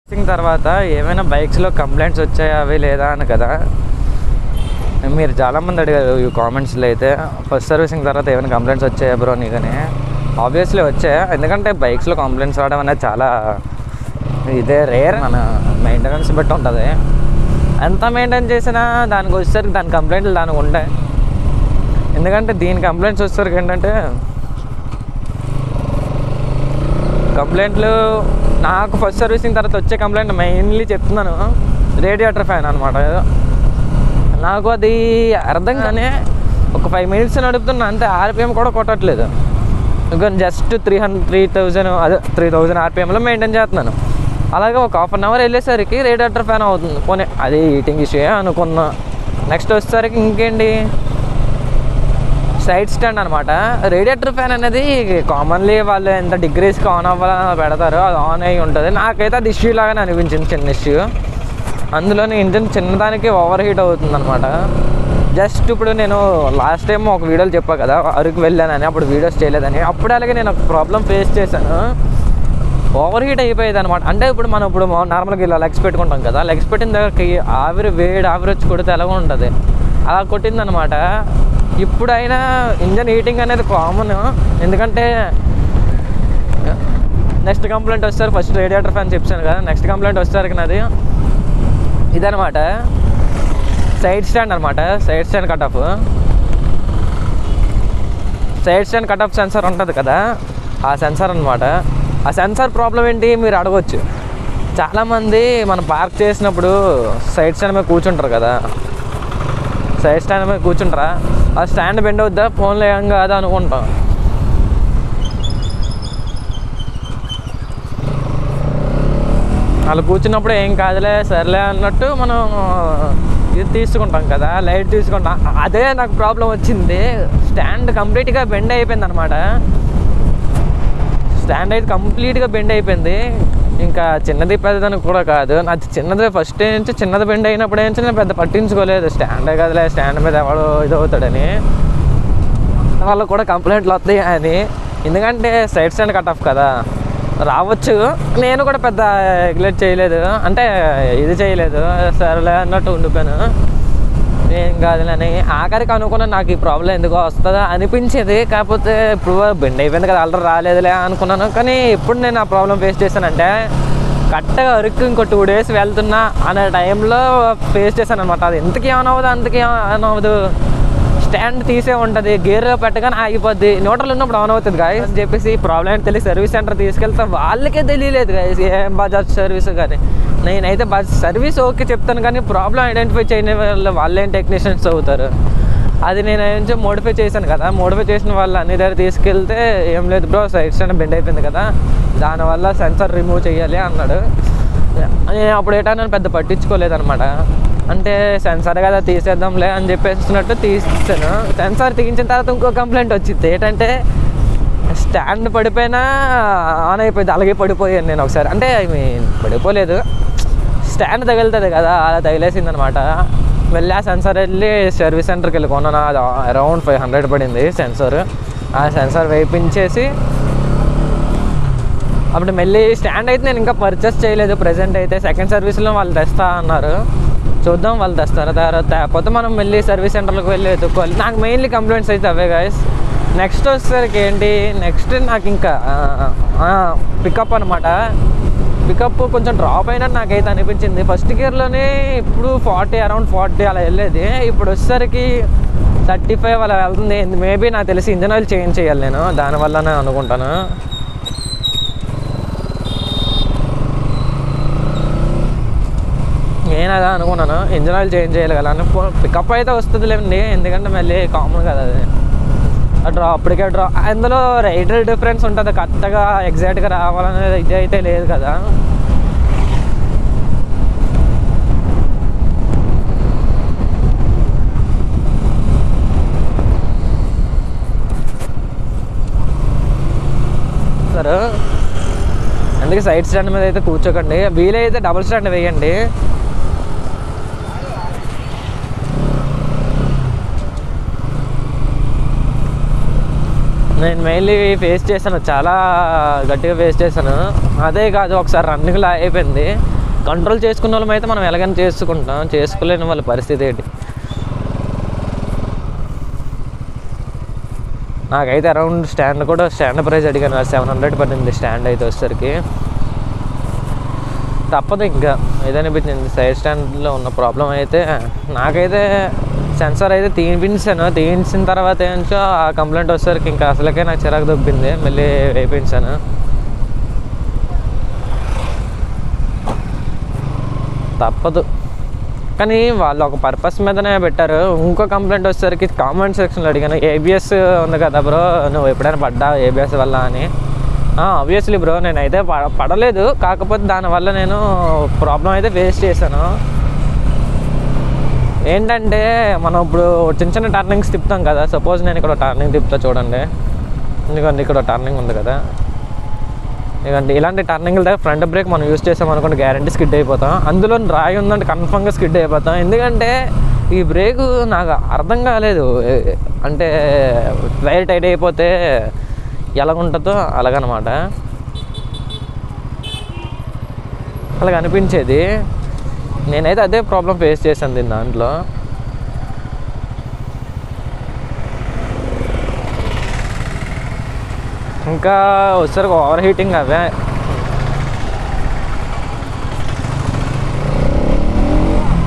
తర్వాత ఏమైనా బైక్స్లో కంప్లైంట్స్ వచ్చాయా అవి లేదా అని కదా మీరు చాలామంది అడిగారు ఈ కామెంట్స్లో అయితే. ఫస్ట్ సర్వీసింగ్ తర్వాత ఏమైనా కంప్లైంట్స్ వచ్చాయా బ్రో నీకని. ఆబ్వియస్లీ వచ్చాయి, ఎందుకంటే బైక్స్లో కంప్లైంట్స్ రావడం అనేది చాలా ఇదే రేర్. మన మెయింటెనెన్స్ బట్టి ఉంటుంది. ఎంత మెయింటైన్ చేసినా దానికి వచ్చేసరికి దాని కంప్లైంట్లు దానికి ఉంటాయి. ఎందుకంటే దీని కంప్లైంట్స్ వచ్చేసరికి ఏంటంటే కంప్లైంట్లు నాకు ఫస్ట్ సర్వీసింగ్ తర్వాత వచ్చే కంప్లైంట్ మెయిన్లీ చెప్తున్నాను, రేడియేటర్ ఫ్యాన్ అనమాట. నాకు అది అర్థం కానీ ఒక 5 minutes నడుపుతున్నా అంతే, ఆర్పిఎం కూడా కొట్టట్లేదు. ఇంకా జస్ట్ 3000 ఆర్పిఎంలో మెయింటైన్ చేస్తున్నాను. అలాగే ఒక 1/2 hour వెళ్ళేసరికి రేడియేటర్ ఫ్యాన్ అవుతుంది. పోనీ అది హీటింగ్ ఇష్యూ అనుకున్నా. నెక్స్ట్ వచ్చేసరికి ఇంకేంటి, సైడ్ స్టాండ్ అనమాట. రేడియేటర్ ఫ్యాన్ అనేది కామన్లీ వాళ్ళు ఎంత డిగ్రీస్కి ఆన్ అవ్వాలని పెడతారో అది ఆన్ అయ్యి ఉంటుంది. నాకైతే అది ఇష్యూ లాగానే అనిపించింది, చిన్న ఇష్యూ. అందులోని ఇంజిన్ చిన్నదానికి ఓవర్ హీట్ అవుతుంది అనమాట. జస్ట్ ఇప్పుడు నేను లాస్ట్ టైం ఒక వీడియోలో చెప్పా కదా అరకు వెళ్ళానని, అప్పుడు వీడియోస్ చేయలేదని. అప్పుడు అలాగే నేను ఒక ప్రాబ్లం ఫేస్ చేశాను, ఓవర్ హీట్ అయిపోయేది అనమాట. అంటే ఇప్పుడు నార్మల్గా ఇలా లెగ్స్ పెట్టుకుంటాం కదా, లెగ్స్ పెట్టిన దగ్గరికి ఆవిరి వచ్చి కొడితే ఎలాగో ఉంటుంది, అలా కొట్టిందనమాట. ఇప్పుడైనా ఇంజన్ హీటింగ్ అనేది కామన్. ఎందుకంటే నెక్స్ట్ కంప్లైంట్ వస్తారు, ఫస్ట్ రేడియేటర్ ఫ్యాన్ చెప్పాను కదా, నెక్స్ట్ కంప్లైంట్ వచ్చేసరికి నాది ఇదనమాట, సైడ్ స్టాండ్ అనమాట. Side stand cut off sensor ఉంటుంది కదా, ఆ సెన్సార్ అనమాట. ఆ సెన్సార్ ప్రాబ్లం ఏంటి మీరు అడగవచ్చు. చాలామంది మనం పార్క్ చేసినప్పుడు సైడ్ స్టాండ్ మీద కూర్చుంటారు కదా, సైడ్ స్టాండ్ మీద కూర్చుంటారా, ఆ స్టాండ్ బెండ్ అవుద్దా, ఫోన్లో ఏం కాదా అనుకుంటాం. వాళ్ళు కూర్చున్నప్పుడు ఏం కాదులే సర్లే అన్నట్టు మనం ఇది తీసుకుంటాం కదా, లైట్ తీసుకుంటాం. అదే నాకు ప్రాబ్లం వచ్చింది. స్టాండ్ కంప్లీట్గా బెండ్ అయిపోయింది అనమాట. స్టాండ్ అయితే కంప్లీట్గా బెండ్ అయిపోయింది. ఇంకా చిన్నది పెద్దదని కూడా కాదు, అది చిన్నది ఫస్ట్ నుంచి చిన్నది బెండ్ అయినప్పుడు నుంచి నేను పెద్ద పట్టించుకోలేదు. స్టాండే కదలే, స్టాండ్ మీద ఎవడో ఇదవుతాడని. వాళ్ళు కూడా కంప్లైంట్లు వస్తాయి అని. ఎందుకంటే సైడ్ స్టాండ్ కట్ ఆఫ్ కదా, రావచ్చు. నేను కూడా పెద్ద నెగ్లెక్ట్ చేయలేదు, అంటే ఇది చేయలేదు, సరేలే అన్నట్టు ఉండిపోయాను. ఏం కాదులని ఆఖరికి అనుకున్నాను, నాకు ఈ ప్రాబ్లం ఎందుకో వస్తుందా అనిపించేది. కాకపోతే ఇప్పుడు బెండ్ అయిపోయింది కదా, ఆల్రెడీ రాలేదులే అనుకున్నాను. కానీ ఎప్పుడు నేను ఆ ప్రాబ్లం ఫేస్ చేశానంటే కరెక్ట్గా అరకు ఇంకో 2 days వెళ్తున్నా అనే టైంలో ఫేస్ చేశాను అనమాట. అది ఎంతకీ ఆన్ అవ్వదు, అంతకీ ఆన్ అవ్వదు. స్టాండ్ తీసే ఉంటుంది, గేర్ పెట్టగానే ఆగిపోద్ది. న్యూట్రల్ ఉన్నప్పుడు ఆన్ అవుతుంది గాయస్ అని చెప్పేసి ప్రాబ్లం ఏంటి తెలిసి సర్వీస్ సెంటర్ తీసుకెళ్తే వాళ్ళకే తెలియలేదు గాయస్, ఏం బజాజ్ సర్వీస్ కానీ. నేనైతే సర్వీస్ ఓకే చెప్తాను కానీ ప్రాబ్లం ఐడెంటిఫై చేయని వాళ్ళేం టెక్నీషియన్స్ అవుతారు. అది నేను ఏం మోడిఫై చేశాను కదా, మోడిఫై చేసిన వాళ్ళు అన్ని దగ్గర తీసుకెళ్తే ఏం లేదు బ్రో సైడ్ స్టాండ్ బెండ్ అయిపోయింది కదా, దానివల్ల సెన్సార్ రిమూవ్ చేయాలి అన్నాడు. నేను అప్పుడు ఏటా పెద్ద పట్టించుకోలేదన్నమాట. అంటే సెన్సార్ కదా తీసేద్దాంలే అని చెప్పేసినట్టు తీసాను. సెన్సార్ తీయించిన తర్వాత ఇంకో కంప్లైంట్ వచ్చింది. ఏంటంటే స్టాండ్ పడిపోయినా ఆన్ అయిపోయింది. అలాగే పడిపోయాను నేను ఒకసారి. అంటే పడిపోలేదు, స్టాండ్ తగులుతుంది కదా, అలా తగిలేసింది అనమాట. వెళ్ళి ఆ సెన్సార్ వెళ్ళి సర్వీస్ సెంటర్కి వెళ్ళి కొన్నాను. అది అరౌండ్ 500 పడింది సెన్సార్. ఆ సెన్సార్ వేయించేసి అప్పుడు మళ్ళీ స్టాండ్ అయితే నేను ఇంకా పర్చేస్ చేయలేదు ప్రజెంట్ అయితే. సెకండ్ సర్వీస్లో వాళ్ళు తెస్తా అన్నారు, చూద్దాం వాళ్ళు తెస్తారా. తర్వాత మనం మళ్ళీ సర్వీస్ సెంటర్లకు వెళ్ళి ఎత్తుక్కోవాలి. నాకు మెయిన్లీ కంప్లైంట్స్ అయితే అవే గాయస్. నెక్స్ట్ వచ్చేసరికి ఏంటి, నెక్స్ట్ నాకు ఇంకా పికప్ అనమాట. పికప్ కొంచెం డ్రాప్ అయినట్టు నాకైతే అనిపించింది. ఫస్ట్ గేర్లోనే ఇప్పుడు అరౌండ్ 40 అలా వెళ్ళేది, ఇప్పుడు వచ్చేసరికి 35 అలా వెళ్తుంది. మేబీ నాకు తెలిసి ఇంజన్ ఆయిల్ చేంజ్ చేయాలి నేను, దానివల్లనే అనుకుంటాను. నేను అదే అనుకున్నాను, ఇంజన్ ఆయిల్ చేంజ్ చేయాలి కదా అని. పికప్ అయితే వస్తుంది లేండి, ఎందుకంటే మళ్ళీ కామన్ కదా అది. అప్పటికే అందులో రైడర్ డిఫరెన్స్ ఉంటుంది, కరెక్ట్గా ఎగ్జాక్ట్గా రావాలనేది ఇది అయితే లేదు కదా. సరే అందుకే సైడ్ స్టాండ్ మీద అయితే కూర్చోకండి, వీలైతే డబుల్ స్టాండ్ వేయండి. నేను మెయిన్లీ ఫేస్ చేశాను, చాలా గట్టిగా ఫేస్ చేశాను. అదే కాదు ఒకసారి రన్నింగ్లో అయిపోయింది. కంట్రోల్ చేసుకున్న వాళ్ళం అయితే మనం ఎలాగైనా చేసుకుంటాం, చేసుకోలేని వాళ్ళ పరిస్థితి ఏంటి. నాకైతే అరౌండ్ స్టాండ్ ప్రైస్ అడిగాను, 700 పడింది స్టాండ్ అయితే వచ్చేసరికి. తప్పదు ఇంకా ఏదనిపించింది. సైడ్ స్టాండ్లో ఉన్న ప్రాబ్లం అయితే నాకైతే సెన్సార్ అయితే తీయించిన తర్వాత ఏంటో ఆ కంప్లైంట్ వచ్చేసరికి ఇంకా అసలుకే నాకు చిరాకు దొబ్బింది, మళ్ళీ వేయించాను. తప్పదు, కానీ వాళ్ళు ఒక పర్పస్ మీదనే పెట్టారు. ఇంకో కంప్లైంట్ వచ్చేసరికి కామెంట్ సెక్షన్లో అడిగాను, ఏబిఎస్ ఉంది కదా బ్రో, నువ్వు ఎప్పుడైనా పడ్డా ఏబిఎస్ వల్ల అని. ఆబ్వియస్లీ బ్రో, నేనైతే పడలేదు, కాకపోతే దానివల్ల నేను ప్రాబ్లం అయితే ఫేస్ చేశాను. ఏంటంటే మనం ఇప్పుడు చిన్న టర్నింగ్స్ తిప్పుతాం కదా, సపోజ్ నేను ఇక్కడ టర్నింగ్ తిప్పుతా చూడండి, ఎందుకంటే ఇక్కడ టర్నింగ్ ఉంది కదా, ఎందుకంటే ఇలాంటి టర్నింగ్ల దగ్గర ఫ్రంట్ బ్రేక్ మనం యూజ్ చేసాం అనుకోండి గ్యారంటీ స్కిడ్ అయిపోతాం. అందులో రాయి ఉందంటే కన్ఫర్మ్గా స్కిడ్ అయిపోతాం. ఎందుకంటే ఈ బ్రేకు నాకు అర్థం కాలేదు, అంటే వైర్ టైట్ అయిపోతే ఎలాగుంటుందో అలాగనమాట, అలాగ అనిపించేది. నేనైతే అదే ప్రాబ్లం ఫేస్ చేశాను దీని దాంట్లో. ఇంకా వచ్చేసరికి ఓవర్ హీటింగ్ అవే.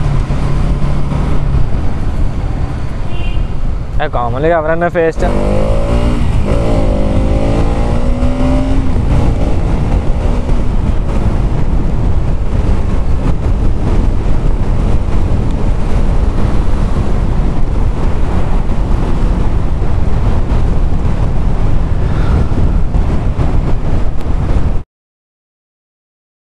కామన్గా ఎవరైనా ఫేస్